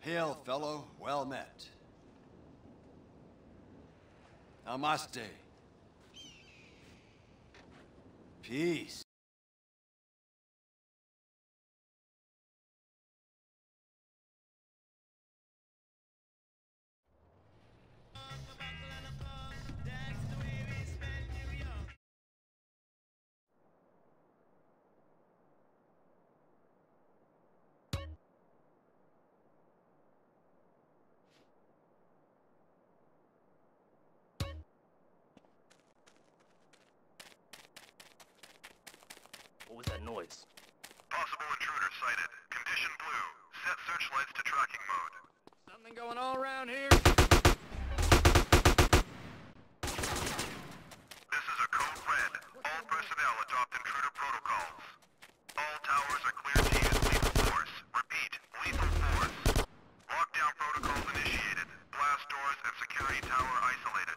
Hail, fellow. Well met. Namaste. Peace. What was that noise? Possible intruder sighted. Condition blue. Set searchlights to tracking mode. Something going on around here? This is a code red. All personnel adopt intruder protocols. All towers are cleared to use lethal force. Repeat, lethal force. Lockdown protocols initiated. Blast doors and security tower isolated.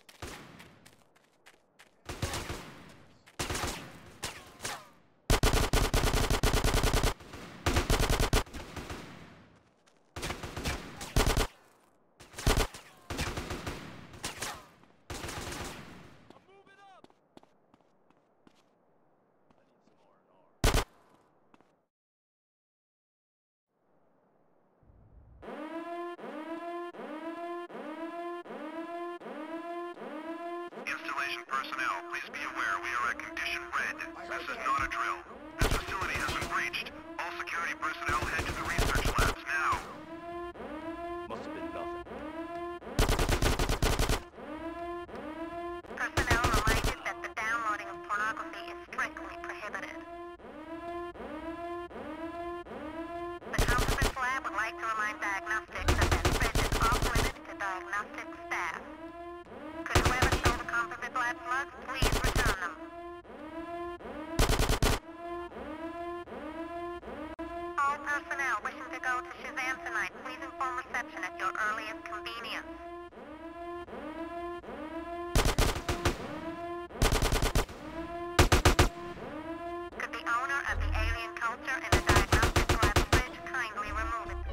Installation personnel, please be aware we are at condition red. This is not a drill. This facility has been breached. All security personnel head to the research labs now. Must have been nothing. Personnel reminded that the downloading of pornography is strictly prohibited. The Counterfeit Lab would like to remind diagnostics that this bridge is off-limits to diagnostic staff. Could whoever stole the Counterfeit Lab slugs please return them? All personnel wishing to go to Shazam tonight, please inform reception at your earliest convenience. Could the owner of the alien culture in the diagnostic lab fridge kindly remove it?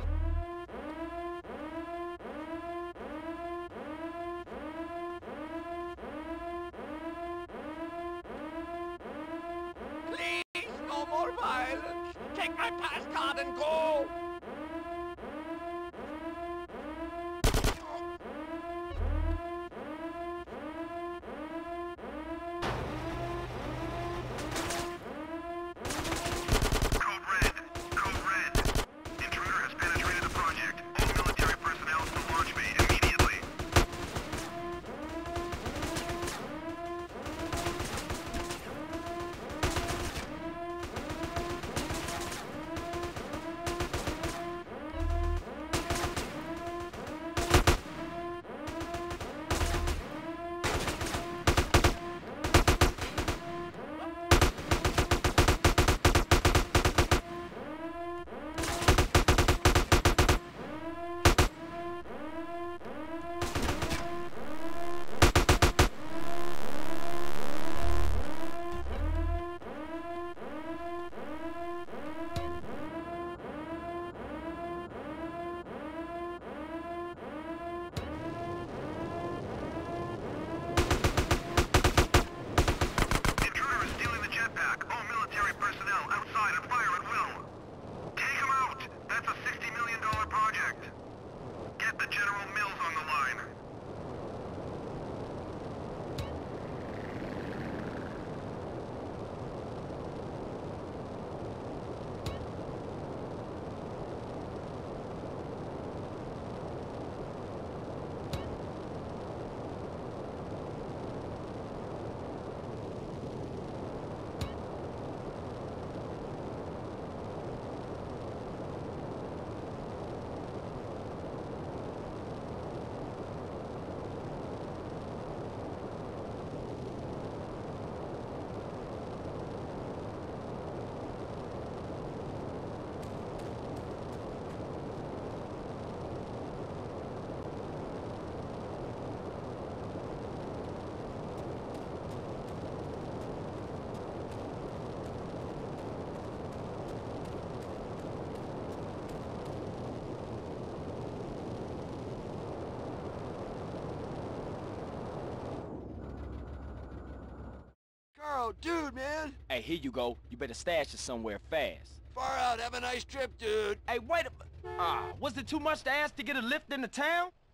Please, no more violence. Take my pass card and go. dude, man. Hey, here you go. You better stash it somewhere fast. Far out. Have a nice trip, dude. Hey, wait a... was it too much to ask to get a lift into town?